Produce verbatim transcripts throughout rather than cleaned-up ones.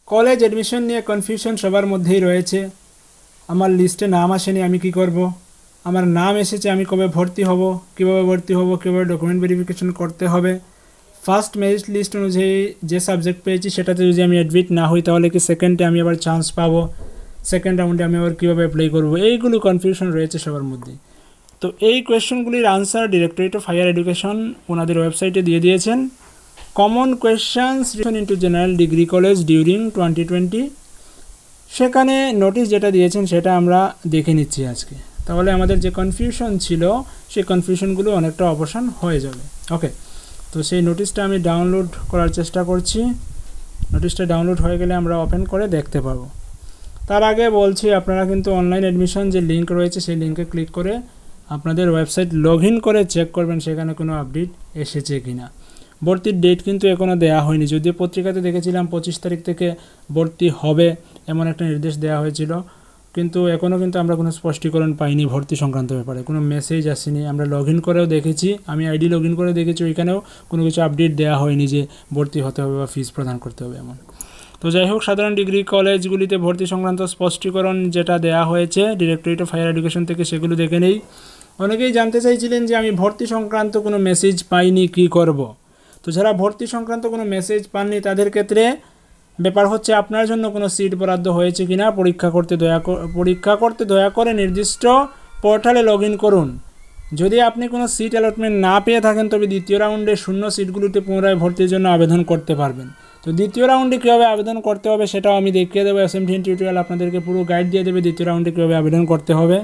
College admission নিয়ে confusion সবার মধ্যেই রয়েছে। আমার লিস্টে নাম আসেনি, আমি কি করব? আমার নাম এসেছে, আমি কবে ভর্তি হব, কীভাবে ভর্তি হব, কীভাবে ডকুমেন্ট ভেরিফিকেশন করতে হবে। ফার্স্ট মেরিট লিস্ট অনুযায়ী যে সাবজেক্ট পেয়েছি সেটাতে যদি আমি অ্যাডমিট না হই তাহলে কি সেকেন্ডে আমি আবার চান্স পাবো? সেকেন্ড রাউন্ডে আমি আবার কীভাবে অ্যাপ্লাই করবো? এইগুলো কনফিউশন রয়েছে সবার মধ্যে। তো এই কোয়েশ্চেনগুলির answer directorate of higher education ওনাদের ওয়েবসাইটে দিয়ে দিয়েছেন। Common questions into general degree college during twenty twenty, সেখানে নোটিশ যেটা দিয়েছেন সেটা আমরা দেখে নিচ্ছি আজকে। তাহলে আমাদের যে কনফিউশন ছিল সেই কনফিউশনগুলো অনেকটা অবসান হয়ে যাবে। ওকে, তো সেই নোটিশটা আমি ডাউনলোড করার চেষ্টা করছি। নোটিশটা ডাউনলোড হয়ে গেলে আমরা ওপেন করে দেখতে পাবো। তার আগে বলছি, আপনারা কিন্তু অনলাইন অ্যাডমিশন যে লিঙ্ক রয়েছে সেই লিঙ্কে ক্লিক করে আপনাদের ওয়েবসাইট লগ ইন করে চেক করবেন সেখানে কোনো আপডেট এসেছে কি না। ভর্তির ডেট কিন্তু এখনও দেওয়া হয়নি, যদিও পত্রিকাতে দেখেছিলাম পঁচিশ তারিখ থেকে ভর্তি হবে এমন একটা নির্দেশ দেওয়া হয়েছিল, কিন্তু এখনও কিন্তু আমরা কোনো স্পষ্টীকরণ পাইনি ভর্তি সংক্রান্ত ব্যাপারে, কোনো মেসেজ আসেনি। আমরা লগ ইন করেও দেখেছি, আমি আইডি লগ ইন করে দেখেছি, ওইখানেও কোনো কিছু আপডেট দেওয়া হয়নি যে ভর্তি হতে হবে বা ফিস প্রদান করতে হবে এমন। তো যাই হোক, সাধারণ ডিগ্রি কলেজগুলিতে ভর্তি সংক্রান্ত স্পষ্টীকরণ যেটা দেওয়া হয়েছে ডিরেক্টরেট অফ হায়ার এডুকেশন থেকে সেগুলো দেখে নেই। অনেকেই জানতে চাইছিলেন যে আমি ভর্তি সংক্রান্ত কোনো মেসেজ পাইনি, কি করব। তো যারা ভর্তি সংক্রান্ত কোনো মেসেজ পাননি তাদের ক্ষেত্রে ব্যাপার হচ্ছে আপনার জন্য কোনো সিট বরাদ্দ হয়েছে কিনা পরীক্ষা করতে দয়া পরীক্ষা করতে দয়া করে নির্দিষ্ট পোর্টালে লগ ইন করুন। যদি আপনি কোনো সিট অ্যালটমেন্ট না পেয়ে থাকেন তবে দ্বিতীয় রাউন্ডে শূন্য সিটগুলিতে পুনরায় ভর্তির জন্য আবেদন করতে পারবেন। তো দ্বিতীয় রাউন্ডে কীভাবে আবেদন করতে হবে সেটাও আমি দেখিয়ে দেবো। এস এম টি টিউটোরিয়াল আপনাদেরকে পুরো গাইড দিয়ে দেবে দ্বিতীয় রাউন্ডে কীভাবে আবেদন করতে হবে।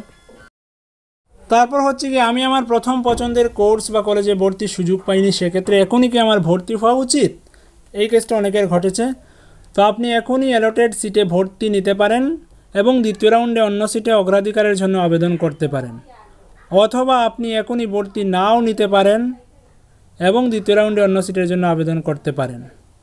তারপর হচ্ছে কি, আমি আমার প্রথম পছন্দের কোর্স বা কলেজে ভর্তির সুযোগ পাইনি, সেক্ষেত্রে এখনই কি আমার ভর্তি হওয়া উচিত? এই কেসটা অনেকের ঘটেছে। তো আপনি এখনই অ্যালটেড সিটে ভর্তি নিতে পারেন এবং দ্বিতীয় রাউন্ডে অন্য সিটে অগ্রাধিকারের জন্য আবেদন করতে পারেন, অথবা আপনি এখনই ভর্তি নাও নিতে পারেন এবং দ্বিতীয় রাউন্ডে অন্য সিটের জন্য আবেদন করতে পারেন।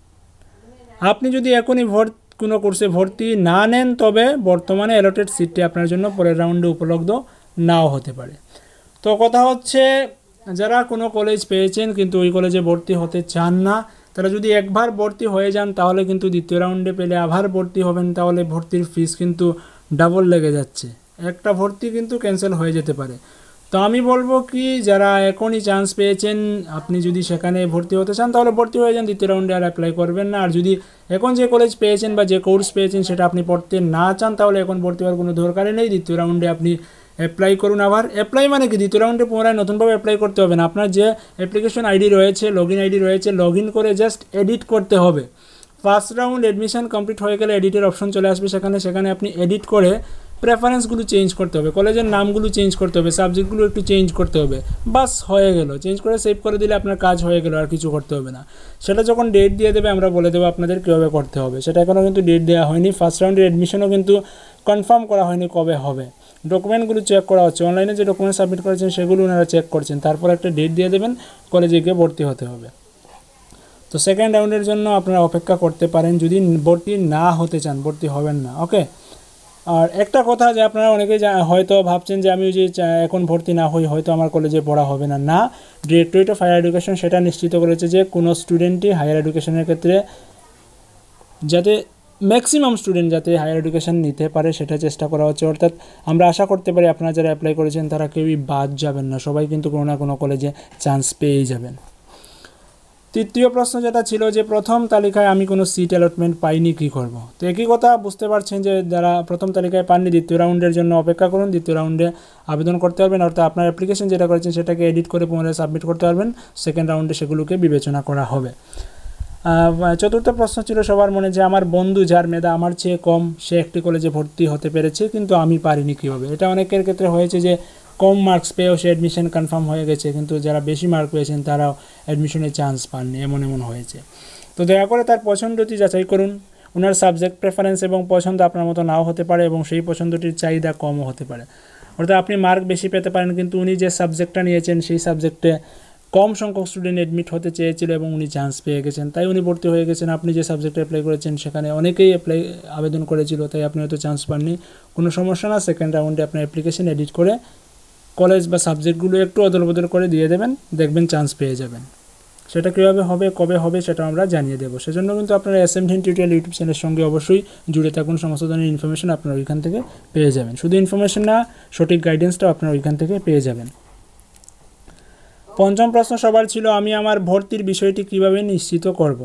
আপনি যদি এখনই ভর্তি কোনো কোর্সে ভর্তি না নেন তবে বর্তমানে অ্যালটেড সিটটি আপনার জন্য পরের রাউন্ডে উপলব্ধ নাও হতে পারে। তো কথা হচ্ছে, যারা কোনো কলেজ পেয়েছেন কিন্তু ওই কলেজে ভর্তি হতে চান না, তারা যদি একবার ভর্তি হয়ে যান তাহলে কিন্তু দ্বিতীয় রাউন্ডে পেলে আবার ভর্তি হবেন, তাহলে ভর্তির ফিস কিন্তু ডাবল লেগে যাচ্ছে, একটা ভর্তি কিন্তু ক্যান্সেল হয়ে যেতে পারে। তো আমি বলবো কি, যারা এখনই চান্স পেয়েছেন আপনি যদি সেখানে ভর্তি হতে চান তাহলে ভর্তি হয়ে যান, দ্বিতীয় রাউন্ডে আর অ্যাপ্লাই করবেন না। আর যদি এখন যে কলেজ পেয়েছেন বা যে কোর্স পেয়েছেন সেটা আপনি পড়তে না চান তাহলে এখন ভর্তি হওয়ার কোনো দরকারই নেই, দ্বিতীয় রাউন্ডে আপনি অ্যাপ্লাই করুন। আবার অ্যাপ্লাই মানে কি, দ্বিতীয় রাউন্ডে পুনরায় নতুনভাবে অ্যাপ্লাই করতে হবে না, আপনার যে অ্যাপ্লিকেশন আইডি রয়েছে, লগ ইন আইডি রয়েছে, লগ ইন করে জাস্ট এডিট করতে হবে। ফার্স্ট রাউন্ড অ্যাডমিশন কমপ্লিট হয়ে গেলে এডিটের অপশন চলে আসবে, সেখানে সেখানে আপনি এডিট করে প্রেফারেন্সগুলো চেঞ্জ করতে হবে, কলেজের নামগুলো চেঞ্জ করতে হবে, সাবজেক্টগুলো একটু চেঞ্জ করতে হবে, বাস হয়ে গেল। চেঞ্জ করে সেভ করে দিলে আপনার কাজ হয়ে গেল, আর কিছু করতে হবে না। সেটা যখন ডেট দিয়ে দেবে আমরা বলে দেবো আপনাদের কীভাবে করতে হবে। সেটা এখনও কিন্তু ডেট দেওয়া হয়নি, ফার্স্ট রাউন্ডের অ্যাডমিশনও কিন্তু কনফার্ম করা হয়নি কবে হবে। ডকুমেন্টগুলো চেক করা হচ্ছে, অনলাইনে যে ডকুমেন্ট সাবমিট করেছেন সেগুলো ওনারা চেক করছেন, তারপর একটা ডেট দিয়ে দেবেন, কলেজে গিয়ে ভর্তি হতে হবে। তো সেকেন্ড রাউন্ডের জন্য আপনারা অপেক্ষা করতে পারেন যদি ভর্তি না হতে চান, ভর্তি হবেন না। ওকে, আর একটা কথা যে আপনারা অনেকেই হয়তো ভাবছেন যে আমি যে এখন ভর্তি না হই হয়তো আমার কলেজে পড়া হবে না। না, ডিরেক্টরেট অফ হায়ার এডুকেশন সেটা নিশ্চিত করেছে যে কোনো স্টুডেন্টই হায়ার এডুকেশনের ক্ষেত্রে যাতে ম্যাক্সিমাম স্টুডেন্ট যাতে হায়ার এডুকেশন নিতে পারে সেটা চেষ্টা করা হচ্ছে। অর্থাৎ আমরা আশা করতে পারি আপনারা যারা অ্যাপ্লাই করেছেন তারা কেউই বাদ যাবেন না, সবাই কিন্তু কোনো না কোনো কলেজে চান্স পেয়েই যাবেন। তৃতীয় প্রশ্ন যেটা ছিল যে প্রথম তালিকায় আমি কোনো সিট অ্যালটমেন্ট পাইনি, কী করব। তো একই কথা বুঝতে পারছেন যে যারা প্রথম তালিকায় পাননি দ্বিতীয় রাউন্ডের জন্য অপেক্ষা করুন, দ্বিতীয় রাউন্ডে আবেদন করতে পারবেন, অর্থাৎ আপনার অ্যাপ্লিকেশন যেটা করেছেন সেটাকে এডিট করে পুনরায় সাবমিট করতে পারবেন, সেকেন্ড রাউন্ডে সেগুলোকে বিবেচনা করা হবে। চতুর্থ প্রশ্ন ছিল সবার মনে যে আমার বন্ধু যার মেধা আমার চেয়ে কম সে একটি কলেজে ভর্তি হতে পেরেছে কিন্তু আমি পারিনি, কীভাবে। এটা অনেকের ক্ষেত্রে হয়েছে যে কম মার্কস পেয়েও সে অ্যাডমিশন কনফার্ম হয়ে গেছে, কিন্তু যারা বেশি মার্ক পেয়েছেন তারাও অ্যাডমিশনের চান্স পাননি, এমন এমন হয়েছে। তো দয়া করে তার পছন্দটি যাচাই করুন, ওনার সাবজেক্ট প্রেফারেন্স এবং পছন্দ আপনার মতো নাও হতে পারে এবং সেই পছন্দটির চাহিদা কমও হতে পারে। অর্থাৎ আপনি মার্ক বেশি পেতে পারেন কিন্তু উনি যে সাবজেক্টটা নিয়েছেন সেই সাবজেক্টে কম সংখ্যক স্টুডেন্ট অ্যাডমিট হতে চেয়েছিল এবং উনি চান্স পেয়ে গেছেন, তাই উনি ভর্তি হয়ে গেছেন। আপনি যে সাবজেক্টে অ্যাপ্লাই করেছেন সেখানে অনেকেই অ্যাপ্লাই আবেদন করেছিল, তাই আপনি হয়তো চান্স পাননি, কোনো সমস্যা না। সেকেন্ড রাউন্ডে আপনার অ্যাপ্লিকেশন এডিট করে কলেজ বা সাবজেক্টগুলো একটু অদল বদল করে দিয়ে দেবেন, দেখবেন চান্স পেয়ে যাবেন। সেটা কীভাবে হবে, কবে হবে, সেটা আমরা জানিয়ে দেবো। সেজন্য কিন্তু আপনারা S M ten tutorial YouTube চ্যানেলের সঙ্গে অবশ্যই জুড়ে থাকুন। সমস্ত ধরনের ইনফরমেশন আপনারা ওইখান থেকে পেয়ে যাবেন। শুধু ইনফরমেশন না, সঠিক গাইডেন্সটাও আপনারা ওইখান থেকে পেয়ে যাবেন। পঞ্চম প্রশ্ন সবার ছিল, আমি আমার ভর্তির বিষয়টি কিভাবে নিশ্চিত করব।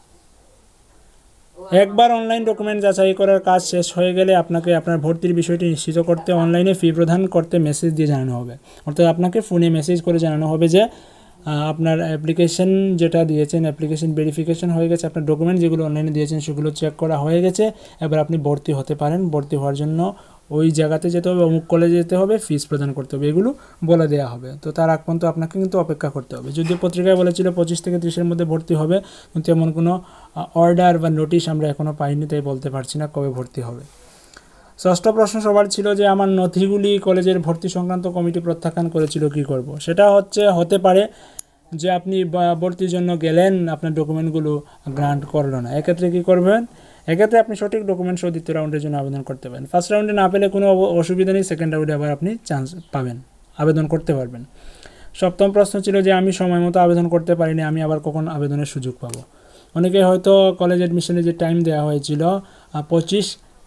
একবার অনলাইন ডকুমেন্ট যাচাই করার কাজ শেষ হয়ে গেলে আপনাকে আপনার ভর্তির বিষয়টি নিশ্চিত করতে অনলাইনে ফি প্রদান করতে মেসেজ দিয়ে জানানো হবে। অর্থাৎ আপনাকে ফোনে মেসেজ করে জানানো হবে যে আপনার অ্যাপ্লিকেশন যেটা দিয়েছেন, অ্যাপ্লিকেশন ভেরিফিকেশন হয়ে গেছে, আপনার ডকুমেন্ট যেগুলো অনলাইনে দিয়েছেন সেগুলো চেক করা হয়ে গেছে, এবার আপনি ভর্তি হতে পারেন। ভর্তি হওয়ার জন্য ওই জায়গাতে যেতে হবে, অমুক কলেজে যেতে হবে, ফিস প্রদান করতে হবে, এগুলো বলে দেওয়া হবে। তো তার আগ পর্যন্ত আপনাকে কিন্তু অপেক্ষা করতে হবে। যদিও পত্রিকায় বলেছিল পঁচিশ থেকে ত্রিশের মধ্যে ভর্তি হবে, কিন্তু এমন কোনো অর্ডার বা নোটিশ আমরা এখনও পাইনি, তাই বলতে পারছি না কবে ভর্তি হবে। ষষ্ঠ প্রশ্ন সবার ছিল যে আমার নথিগুলি কলেজের ভর্তি সংক্রান্ত কমিটি প্রত্যাখ্যান করেছিল, কি করব। সেটা হচ্ছে হতে পারে যে আপনি ভর্তির জন্য গেলেন, আপনার ডকুমেন্টগুলো গ্রান্ট করলো না, এক্ষেত্রে কী করবেন? এক্ষেত্রে আপনি সঠিক ডকুমেন্ট সহ দ্বিতীয় রাউন্ডের জন্য আবেদন করতে পারেন। ফার্স্ট রাউন্ডে না পেলে কোনো অসুবিধা নেই, সেকেন্ড রাউন্ডে আবার আপনি চান্স পাবেন, আবেদন করতে পারবেন। সপ্তম প্রশ্ন ছিল যে আমি সময় মতো আবেদন করতে পারিনি, আমি আবার কখন আবেদনের সুযোগ পাবো। অনেকে হয়তো কলেজ অ্যাডমিশনে যে টাইম দেওয়া হয়েছিল পঁচিশ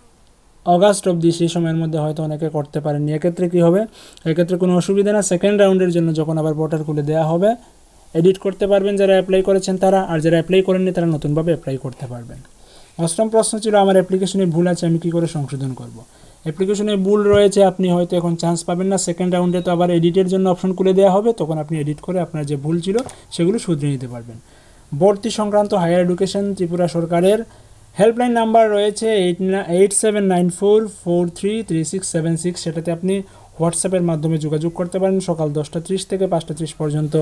অগাস্ট অবধি, সেই সময়ের মধ্যে হয়তো অনেকে করতে পারেননি। এক্ষেত্রে কী হবে? এক্ষেত্রে কোনো অসুবিধা না, সেকেন্ড রাউন্ডের জন্য যখন আবার পোর্টাল খুলে দেওয়া হবে এডিট করতে পারবেন যারা অ্যাপ্লাই করেছেন তারা, আর যারা অ্যাপ্লাই করেননি তারা নতুনভাবে অ্যাপ্লাই করতে পারবেন। অষ্টম প্রশ্ন ছিল আমার অ্যাপ্লিকেশনে ভুল আছে, আমি কী করে সংশোধন করব। অ্যাপ্লিকেশনে ভুল রয়েছে, আপনি হয়তো এখন চান্স পাবেন না, সেকেন্ড রাউন্ডে তো আবার এডিটের জন্য অপশন খুলে দেওয়া হবে, তখন আপনি এডিট করে আপনার যে ভুল ছিল সেগুলো শুধরে নিতে পারবেন। ভর্তি সংক্রান্ত হায়ার এডুকেশন ত্রিপুরা সরকারের হেল্পলাইন নাম্বার রয়েছে eight eight seven nine four four three three six seven six, সেটাতে আপনি হোয়াটসঅ্যাপের মাধ্যমে যোগাযোগ করতে পারেন। সকাল দশটা ত্রিশ থেকে পাঁচটা ত্রিশ পর্যন্ত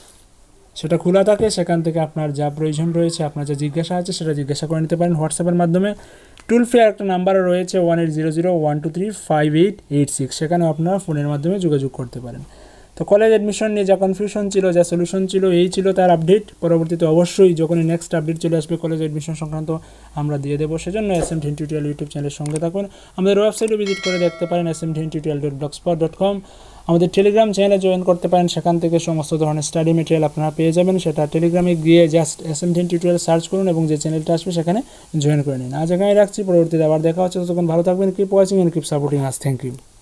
সেটা খোলা থাকে, সেখান থেকে আপনার যা প্রয়োজন রয়েছে, আপনার যা জিজ্ঞাসা আছে সেটা জিজ্ঞাসা করে নিতে পারেন হোয়াটসঅ্যাপের মাধ্যমে। টুল ফ্রি একটা নাম্বারও রয়েছে one eight zero zero one two three five eight eight six, সেখানেও আপনারা ফোনের মাধ্যমে যোগাযোগ করতে পারেন। তো কলেজ অ্যাডমিশন নিয়ে যা কনফিউশন ছিল, যা সলিউশন ছিল, এই ছিল তার আপডেট। পরবর্তীতে অবশ্যই যখনই নেক্সট আপডেট চলে আসবে কলেজ অ্যাডমিশন সংক্রান্ত আমরা দিয়ে দেবো। সেজন্য S M ten tutorial YouTube চ্যানেলের সঙ্গে থাকুন। আমাদের ওয়েবসাইটে ভিজিট করে দেখতে পারেন S M ten tutorial dot blogspot dot com. আমাদের টেলিগ্রাম চ্যানেলে জয়েন করতে পারেন, সেখান থেকে সমস্ত ধরনের স্টাডি মেটেরিয়াল আপনারা পেয়ে যাবেন। সেটা টেলিগ্রামে গিয়ে just S M ten tutorial search করুন এবং যে চ্যানেলটা আসবে সেখানে জয়েন করে নিন। আজ এখানে রাখছি, পরবর্তীতে আবার দেখা হচ্ছে। ততক্ষণ ভালো থাকবেন, keep watching and keep supporting us. Thank you.